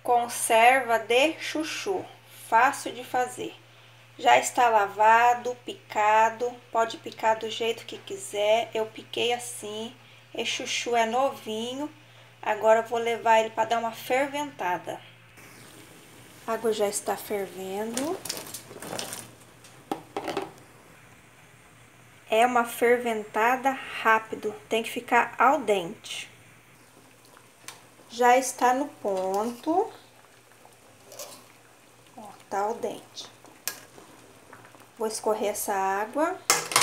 Conserva de chuchu, fácil de fazer. Já está lavado, picado, pode picar do jeito que quiser. Eu piquei assim, esse chuchu é novinho. Agora eu vou levar ele para dar uma ferventada. A água já está fervendo. É uma ferventada rápido, tem que ficar al dente. Já está no ponto. Ó, tá al dente. Vou escorrer essa água.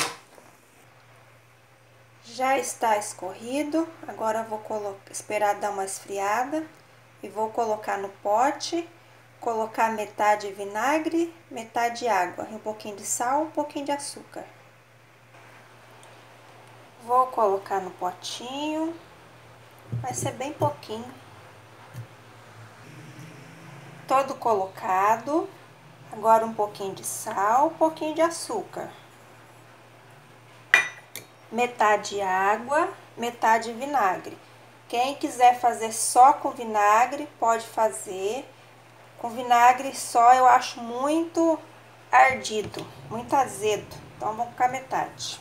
Já está escorrido. Agora eu vou esperar dar uma esfriada e vou colocar no pote. Colocar metade vinagre, metade água, um pouquinho de sal, um pouquinho de açúcar. Vou colocar no potinho. Vai ser bem pouquinho. Todo colocado. Agora um pouquinho de sal, um pouquinho de açúcar. Metade água, metade vinagre. Quem quiser fazer só com vinagre, pode fazer. Com vinagre só eu acho muito ardido, muito azedo. Então vamos colocar metade.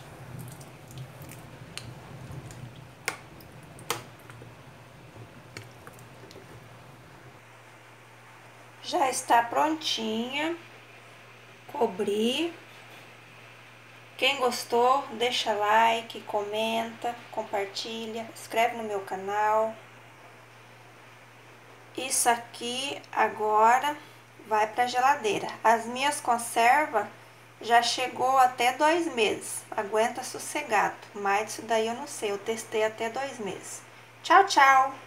Já está prontinha. Cobri. Quem gostou, deixa like, comenta, compartilha, inscreve no meu canal. Isso aqui agora vai para a geladeira. As minhas conservas já chegou até 2 meses. Aguenta sossegado. Mas isso daí eu não sei, eu testei até 2 meses. Tchau, tchau!